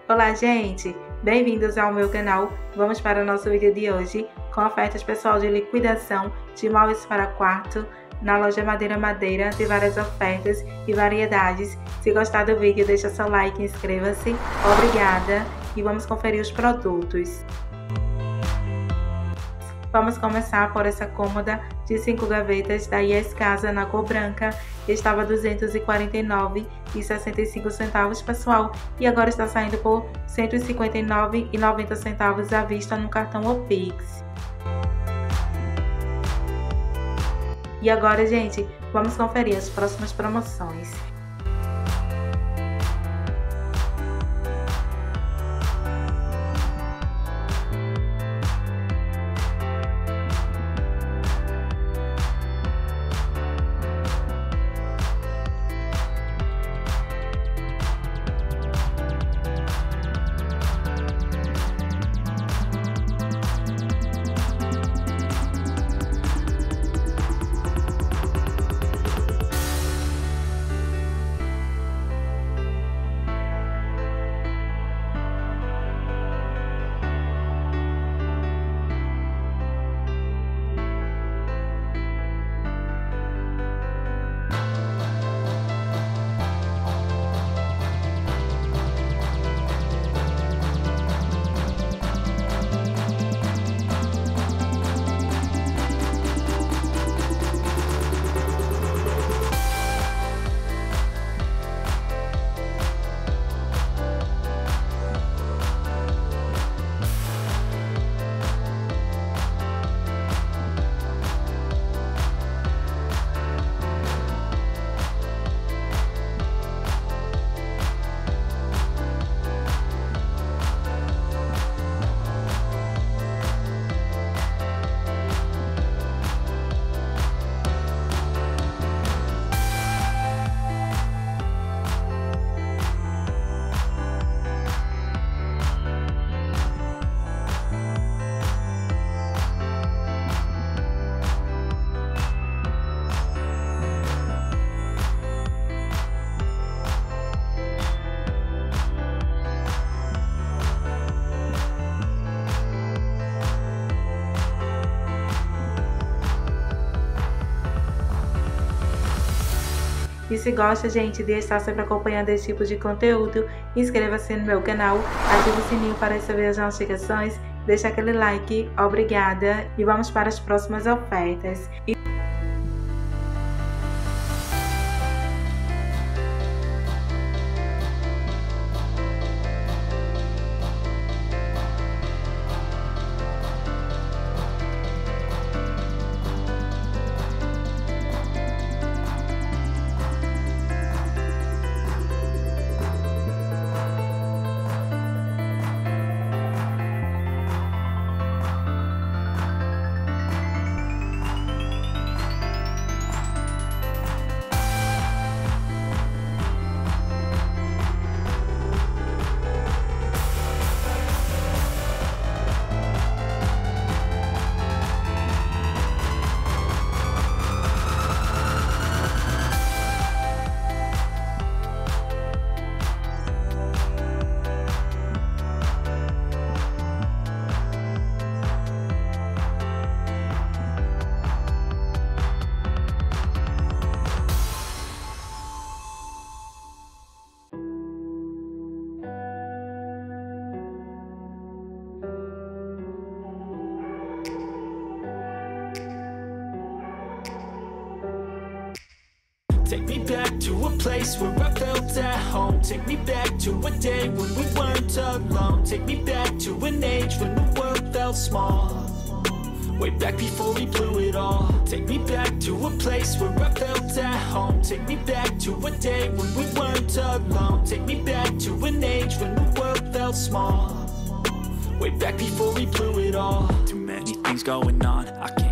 Olá, gente! Bem-vindos ao meu canal. Vamos para o nosso vídeo de hoje com ofertas pessoal de liquidação de móveis para quarto na loja Madeira Madeira. Tem várias ofertas e variedades. Se gostar do vídeo, deixa seu like e inscreva-se. Obrigada! E vamos conferir os produtos. Vamos começar por essa cômoda de 5 gavetas da Este na cor branca. Estava R$ 249,65, pessoal, e agora está saindo por R$ 159,90 à vista no cartão ou Pix. E agora, gente, vamos conferir as próximas promoções. E se gosta, gente, de estar sempre acompanhando esse tipo de conteúdo, inscreva-se no meu canal, ative o sininho para receber as notificações, deixa aquele like, obrigada, e vamos para as próximas ofertas. Take me back to a place where I felt at home. Take me back to a day when we weren't alone. Take me back to an age when the world felt small. Way back before we blew it all. Take me back to a place where I felt at home. Take me back to a day when we weren't alone. Take me back to an age when the world felt small. Way back before we blew it all. Too many things going on, I can't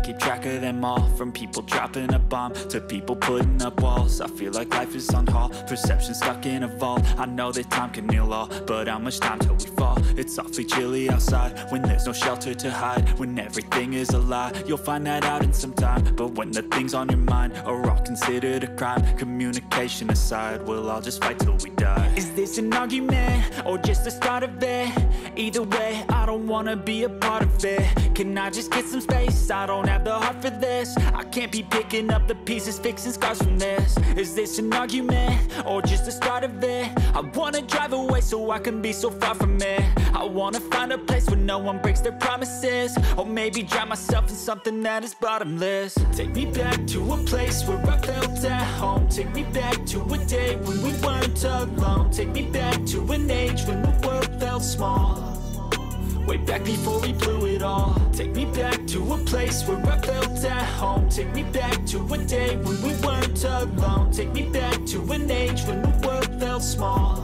keep track of them all. From people dropping a bomb to people putting up walls. I feel like life is on hold, perception stuck in a vault. I know that time can heal all, but how much time till we fall? It's awfully chilly outside when there's no shelter to hide. When everything is a lie, you'll find that out in some time. But when the things on your mind are all considered a crime, communication aside, we'll all just fight till we die. Is this an argument or just the start of it? Either way, I don't wanna be a part of it. Can I just get some space? I don't have the heart for this. I can't be picking up the pieces, fixing scars from this. Is this an argument or just the start of it? I wanna drive away so I can be so far from it. I wanna find a place where no one breaks their promises, or maybe drown myself in something that is bottomless. Take me back to a place where I felt at home. Take me back to a day when we weren't alone. Take me back to an age when the world felt small, way back before we blew it all. Take me back to a place where I felt at home. Take me back to a day when we weren't alone. Take me back to an age when the world felt small,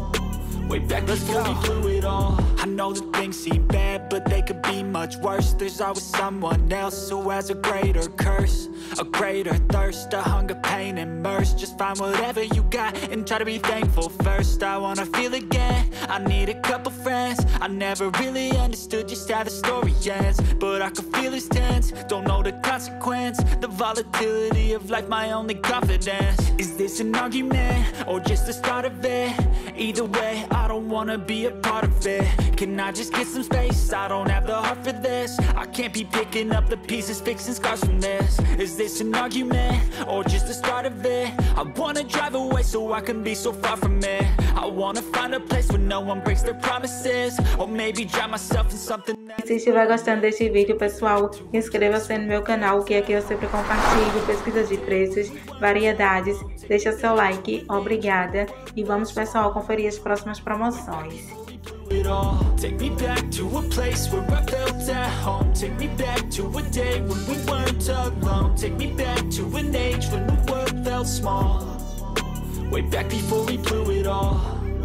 way back before we blew it all. I know that things seem bad, but they could be much worse. There's always someone else who has a greater curse, a greater thirst, a hunger, pain, and mercy. Just find whatever you got and try to be thankful first. I wanna feel again, I need a couple friends. I never really understood just how the story ends, but I can feel it's tense, don't know the consequence. The volatility of life, my only confidence. Is this an argument or just the start of it? Either way, I don't wanna be a part of it. Can I just get some space? I don't have the heart for this. I can't be picking up the pieces, fixing scars from this. Is this an argument or just the start of it? I wanna drive away so I can be so far from it. I wanna find a place where no one breaks their promises, or maybe drown myself in something. Se estiver gostando deste vídeo, pessoal, inscreva-se no meu canal, que aqui eu sempre compartilho pesquisas de preços, variedades. Deixa seu like, obrigada. E vamos, pessoal, conferir as próximas promoções. Take me back to a place where I felt at home. Take me back to a day when we weren't alone. Take me back to an age when the world felt small, way back before we blew it all.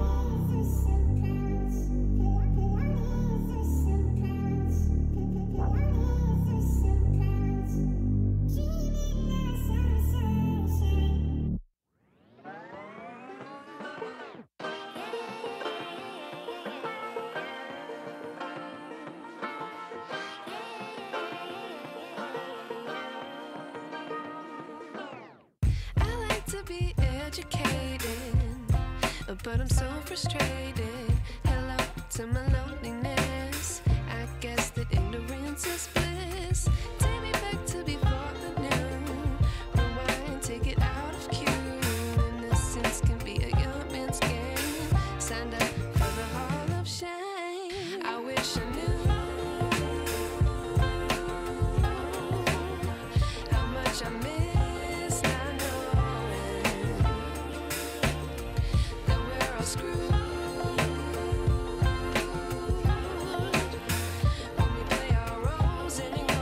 To be educated, but I'm so frustrated. Hello to my loneliness. I guess that ignorance is bliss. Take me back to before the new. Rewind, take it out of cue. Innocence can be a young man's game. Signed up for the hall of shame. I wish I knew how much I miss. When we play our roles anymore.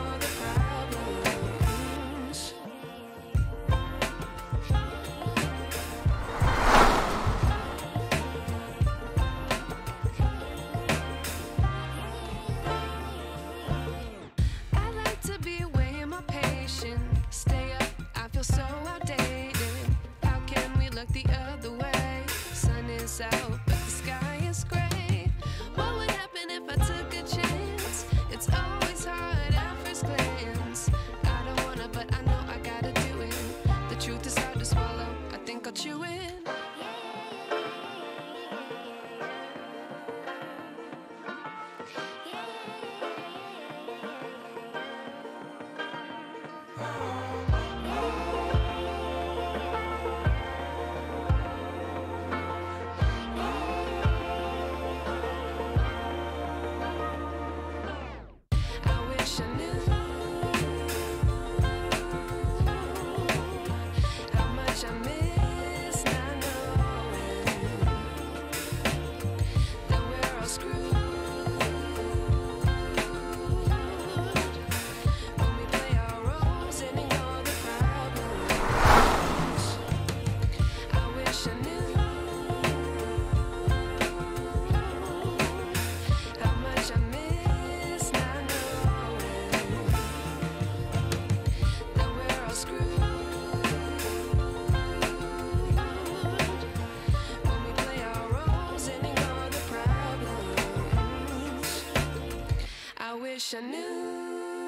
wish I knew.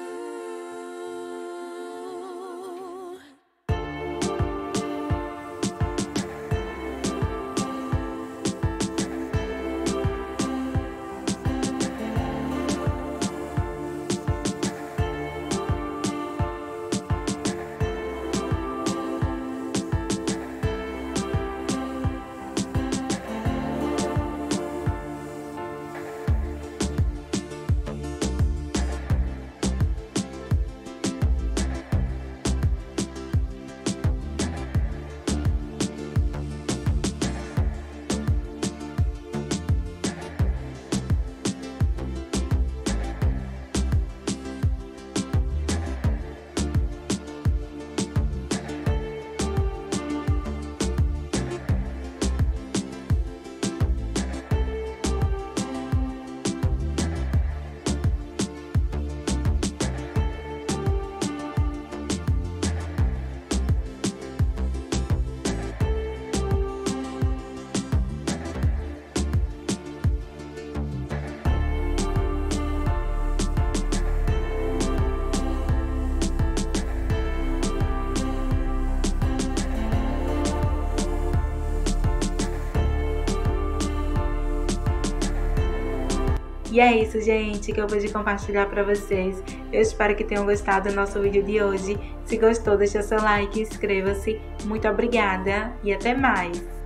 E é isso, gente, que eu pude compartilhar para vocês. Eu espero que tenham gostado do nosso vídeo de hoje. Se gostou, deixa seu like, inscreva-se. Muito obrigada e até mais!